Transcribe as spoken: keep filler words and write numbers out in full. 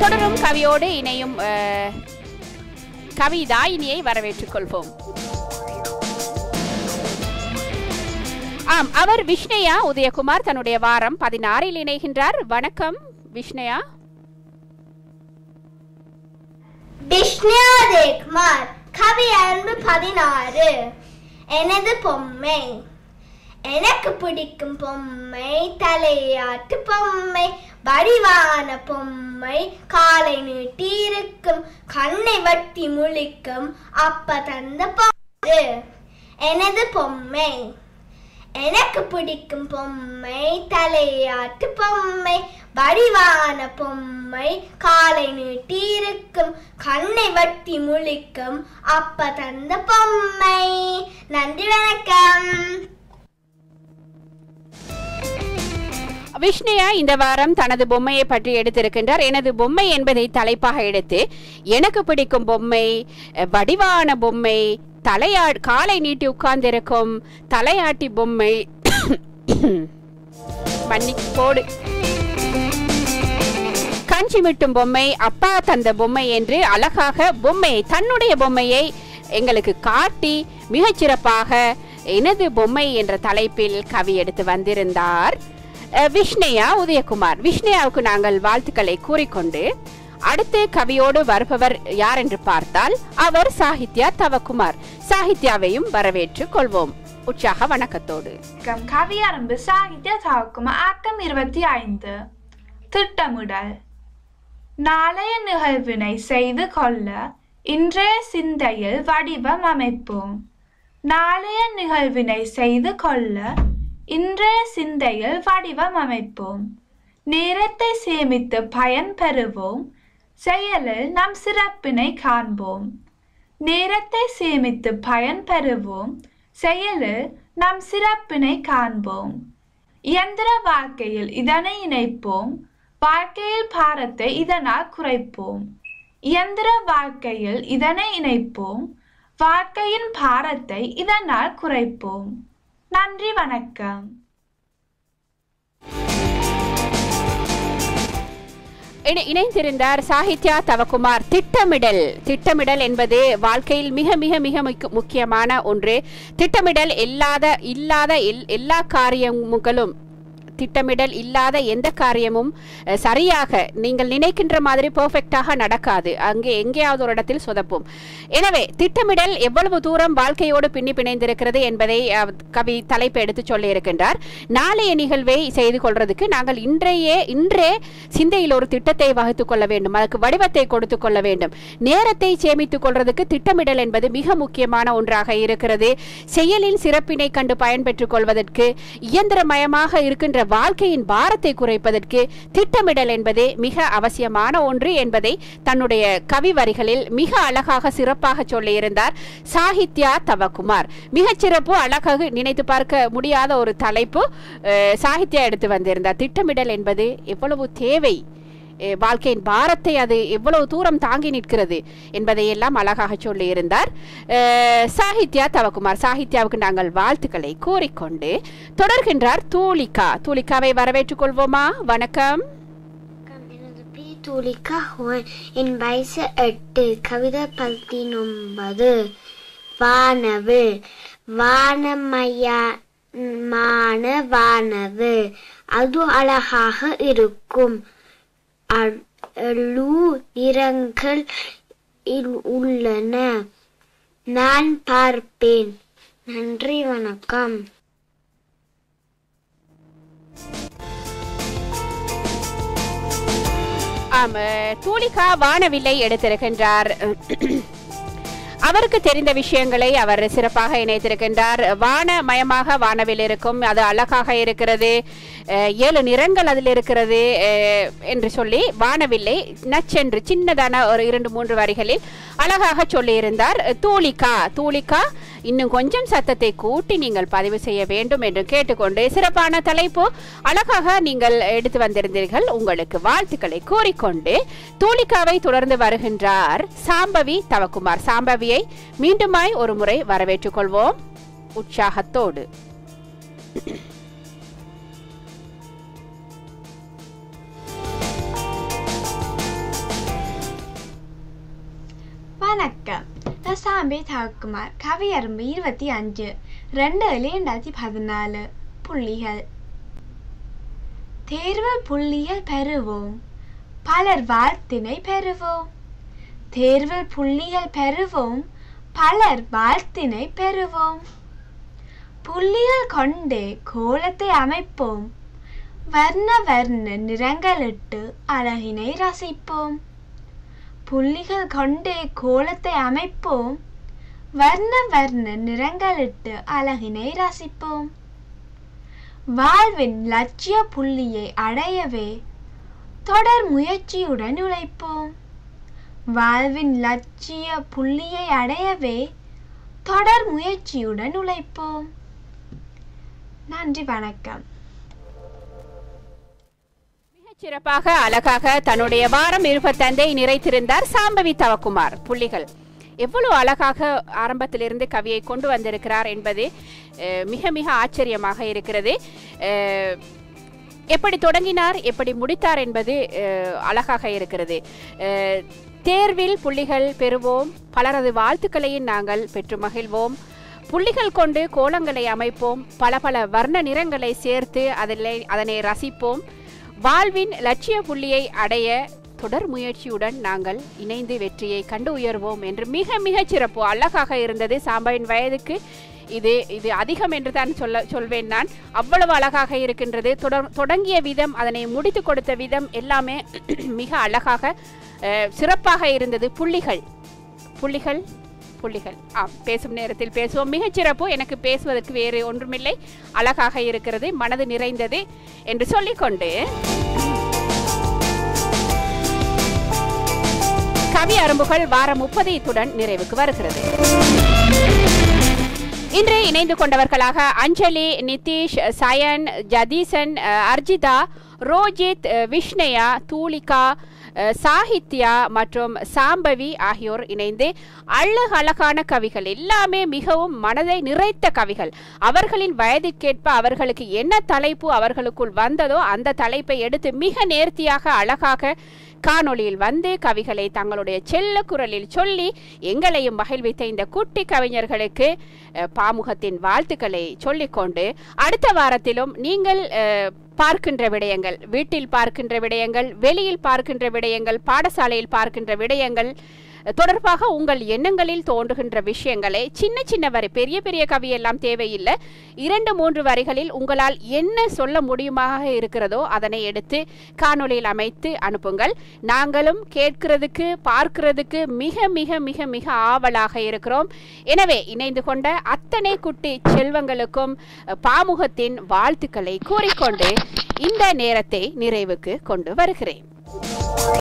தொடரும் கவியோடு இணையும் கவிதாயினியை வரவேற்றுக் கொள்வோம். ஆம், அவர் விஷ்ணயா உதயகுமார் தன்னுடைய வாரம் பதினாறில் இணைகின்றார். வணக்கம் விஷ்ணயா. விஷ்ணயா உதயகுமார், கவி அன்பு பதினாறு. எனது பொம்மை. எனக்கு பிடிக்கும் பொம்மை தலையாட்டு பொம்மை, வடிவான பொம்மை, காலை நீட்டி இருக்கும், கண்ணை வட்டி முழிக்கும், அப்ப தந்த பொம்மை. எனது பொம்மை. எனக்கு பிடிக்கும் பொம்மை தலையாட்டு பொம்மை, வடிவான பொம்மை, காலை நீட்டி இருக்கும், கண்ணை வட்டி முழிக்கும், அப்ப தந்த பொம்மை. நன்றி, வணக்கம். விஷ்ணயா இந்த வாரம் தனது பொம்மையை பற்றி எடுத்திருக்கின்றார். எனது பொம்மை என்பதை தலைப்பாக எடுத்து எனக்கு பிடிக்கும் பொம்மை, வடிவான பொம்மை, தலையா காலை நீட்டி உட்கார்ந்திருக்கும் தலையாட்டி பொம்மை, மன்னி போடு கஞ்சி மிட்டும் பொம்மை, அப்பா தந்த பொம்மை என்று அழகாக பொம்மையை தன்னுடைய பொம்மையை எங்களுக்கு காட்டி மிகச்சிறப்பாக எனது பொம்மை என்ற தலைப்பில் கவி எடுத்து வந்திருந்தார் விஷ்ணயா உதயகுமார். விஷ்ணயாவுக்கு நாங்கள் வாழ்த்துக்களை கூறிக்கொண்டு அடுத்து கவியோடு வருபவர் யார் என்று பார்த்தால் அவர் சாகித்யா தவக்குமார். சாகித்யாவையும் வரவேற்றுக் கொள்வோம் உற்சாக வணக்கத்தோடு. கவி அரம்பு சாகித்யா தவக்குமார். ஆக்கம் இருபத்தி ஐந்து. திட்டமிடல். நாளைய நிகழ்வினை செய்து கொள்ள இன்றைய சிந்தையில் வடிவம் அமைப்போம். நாளைய நிகழ்வினை செய்து கொள்ள இன்றைய சிந்தையில் வடிவம் அமைப்போம். நேரத்தை சேமித்து பயன் பெறுவோம். செயலில் நம் சிறப்பினை காண்போம். நேரத்தை சேமித்து பயன் பெறுவோம். செயலில் நம் சிறப்பினை காண்போம். இயந்திர வாழ்க்கையில் இதனை இணைப்போம். வாழ்க்கையில் பாரத்தை இதனால் குறைப்போம். இயந்திர வாழ்க்கையில் இதனை இணைப்போம். வாழ்க்கையின் பாரத்தை இதனால் குறைப்போம். நன்றி, வணக்கம். இணைந்திருந்தார் சாகித்யா தவக்குமார். திட்டமிடல். திட்டமிடல் என்பது வாழ்க்கையில் மிக மிக மிக முக்கியமான ஒன்று. திட்டமிடல் இல்லாத இல்லாத எல்லா காரியங்களும் திட்டமிடல் இல்லாத எந்த காரியமும் சரியாக நீங்கள் நினைக்கின்ற மாதிரி பெர்ஃபெக்டாக நடக்காது. அங்கே எங்கேயாவது ஒரு இடத்தில் சொதப்பும். எனவே திட்டமிடல் எவ்வளவு தூரம் வாழ்க்கையோடு பின்னி பிணைந்திருக்கிறது என்பதை கவி தலைப்பு எடுத்து சொல்லி இருக்கின்றார். நாளைய நிகழ்வை செய்து கொள்றதுக்கு நாங்கள் இன்றையே இன்றே சிந்தையில் ஒரு திட்டத்தை வகுத்துக் கொள்ள வேண்டும். அதுக்கு வடிவத்தை கொடுத்து கொள்ள வேண்டும். நேரத்தை சேமித்துக் கொள்றதுக்கு திட்டமிடல் என்பது மிக முக்கியமான ஒன்றாக இருக்கிறது. செயலின் சிறப்பினை கண்டு பயன்பெற்றுக் கொள்வதற்கு, இயந்திரமயமாக இருக்கின்ற வாழ்க்கையின் பாரத்தை குறைப்பதற்கு திட்டமிடல் என்பது மிக அவசியமான ஒன்று என்பதை தன்னுடைய கவி வரிகளில் மிக அழகாக சிறப்பாக சொல்லியிருந்தார் சாகித்யா தவக்குமார். மிகச்சிறப்பு, அழகாக நினைத்து பார்க்க முடியாத ஒரு தலைப்பு சாகித்யா எடுத்து வந்திருந்தார். திட்டமிடல் என்பது எவ்வளவு தேவை, வாழ்க்கையின் பாரத்தை அது எவ்வளவு தூரம் தாங்கி நிற்கிறது என்பதையெல்லாம் அழகாக சொல்லி இருந்தார் சாகித்யா தவக்குமார். சாகித்யாவுக்கு நாங்கள் வாழ்த்துக்களை கூறிக்கொண்டு தொடர்கின்றார் தூலிகா. தூலிகாவை வரவேற்றுக் கொள்வோமா? வணக்கம். தூலிகா, என் வயசு எட்டு. கவிதை பதினொன்பது. வானவில். வானமயமான வானது அது அழகாக இருக்கும். அழு நிறங்கள் உள்ளன. நான் பார்ப்பேன். நன்றி, வணக்கம். ஆம், தூலிகா வானவில்லை எடுத்திருக்கின்றார். அவருக்கு தெரிந்த விஷயங்களை அவர் சிறப்பாக இணைத்திருக்கின்றார். வானமயமாக வானவில் இருக்கும், அது அழகாக இருக்கிறது, ஏழு நிறங்கள் அதில் இருக்கிறது என்று சொல்லி வானவில்லை நச்சென்று சின்னதான ஒரு இரண்டு மூன்று வரிகளில் அழகாக சொல்லியிருந்தார் தூலிகா. தூலிகா, இன்னும் கொஞ்சம் சத்தத்தை கூட்டி நீங்கள் பதிவு செய்ய வேண்டும் என்று கேட்டுக்கொண்டு சிறப்பான தலைப்பு அழகாக நீங்கள் எடுத்து வந்திருந்தீர்கள். உங்களுக்கு வாழ்த்துக்களை கூறிக்கொண்டு தூலிகாவை தொடர்ந்து வருகின்றார் சாம்பவி தவக்குமார். சாம்பவியை மீண்டுமாய் ஒரு முறை வரவேற்றுக் கொள்வோம் உற்சாகத்தோடு. வணக்கம். நான் சாம்பே தாக்குமார். கவியரம்பு இருபத்தி அஞ்சு ரெண்டு ஏழு ரெண்டாயிரத்தி பதினாலு. புள்ளிகள். தேர்வில் புள்ளிகள் பெறுவோம், பலர் வாழ்த்தினை பெறுவோம். தேர்வில் புள்ளிகள் பெறுவோம், பலர் வாழ்த்தினை பெறுவோம். புள்ளிகள் கொண்டே கோலத்தை அமைப்போம், வர்ண வர்ண நிறங்களிட்டு அழகினை ரசிப்போம். புள்ளிகள் கொண்டே கோலத்தை அமைப்போம், வர்ண வர்ண நிறங்களிட்டு அழகினை ரசிப்போம். வாழ்வின் லட்சிய புள்ளியை அடையவே தொடர் முயற்சியுடன் உழைப்போம். வாழ்வின் லட்சிய புள்ளியை அடையவே தொடர் முயற்சியுடன் உழைப்போம். நன்றி, வணக்கம். சிறப்பாக அழகாக தன்னுடைய வாரம் இருபத்தந்தை நிறைத்திருந்தார் சாம்பவி தவக்குமார். புள்ளிகள் எவ்வளவு அழகாக ஆரம்பத்திலிருந்து கவியை கொண்டு வந்திருக்கிறார் என்பது மிக மிக ஆச்சரியமாக இருக்கிறது. எப்படி தொடங்கினார், எப்படி முடித்தார் என்பது அழகாக இருக்கிறது. தேர்வில் புள்ளிகள் பெறுவோம், பலரது வாழ்த்துக்களையும் நாங்கள் பெற்று மகிழ்வோம். புள்ளிகள் கொண்டு கோலங்களை அமைப்போம், பல பல வர்ண நிறங்களை சேர்த்து அதில் அதனை ரசிப்போம். வாழ்வின் லட்சிய புள்ளியை அடைய தொடர் முயற்சியுடன் நாங்கள் இணைந்து வெற்றியை கண்டு உயர்வோம் என்று மிக மிக சிறப்பு அழகாக இருந்தது. சாம்பாவின் வயதுக்கு இது இது அதிகம் என்று தான் சொல்ல சொல்வேன் நான். அவ்வளவு அழகாக இருக்கின்றது. தொடர் தொடங்கிய விதம், அதனை முடித்து கொடுத்த விதம் எல்லாமே மிக அழகாக சிறப்பாக இருந்தது. புள்ளிகள் புள்ளிகள் புள்ளிகள் ஆம், பேசும் நேரத்தில் பேசுவோம். மிகச்சிறப்பு. எனக்கு பேசுவதற்கு வேறு ஒன்றுமில்லை, அழகாக இருக்கிறது, மனது நிறைந்தது என்று சொல்லிக்கொண்டு கவி அரும்புகள் வாரம் முப்பது இத்துடன் நிறைவுக்கு வருகிறது. இன்று இணைந்து கொண்டவர்களாக அஞ்சலி, நிதிஷ், சயன், ஜதீசன், அர்ஜிதா, ரோஜித், விஷ்ணயா, தூலிகா, சாகித்யா மற்றும் சாம்பவி ஆகியோர் இணைந்து அழகு அழகான கவிகள், எல்லாமே மிகவும் மனதை நிறைத்த கவிகள். அவர்களின் வயதிற்கேற்ப அவர்களுக்கு என்ன தலைப்பு அவர்களுக்குள் வந்ததோ அந்த தலைப்பை எடுத்து மிக நேர்த்தியாக அழகாக காணொளியில் வந்து கவிகளை தங்களுடைய செல்ல குரலில் சொல்லி எங்களையும் மகிழ்வித்த இந்த குட்டி கவிஞர்களுக்கு பாமுகத்தின் வாழ்த்துக்களை சொல்லிக்கொண்டு அடுத்த வாரத்திலும் நீங்கள் பார்க்கின்ற விடயங்கள், வீட்டில் பார்க்கின்ற விடயங்கள், வெளியில் பார்க்கின்ற விடயங்கள், பாடசாலையில் பார்க்கின்ற விடயங்கள் தொடர்பாக உங்கள் எண்ணங்களில் தோன்றுகின்ற விஷயங்களை சின்ன சின்ன வரி, பெரிய பெரிய கவியெல்லாம் தேவையில்லை, இரண்டு மூன்று வரிகளில் உங்களால் என்ன சொல்ல முடியுமாக இருக்கிறதோ அதனை எடுத்து காணொளியில் அமைத்து அனுப்புங்கள். நாங்களும் கேட்கிறதுக்கு பார்க்கிறதுக்கு மிக மிக மிக மிக ஆவலாக இருக்கிறோம். எனவே இணைந்து கொண்ட அத்தனை குட்டி செல்வங்களுக்கும் பாமுகத்தின் வாழ்த்துக்களை கூறிக்கொண்டு இந்த நேரத்தை நிறைவுக்கு கொண்டு வருகிறேன்.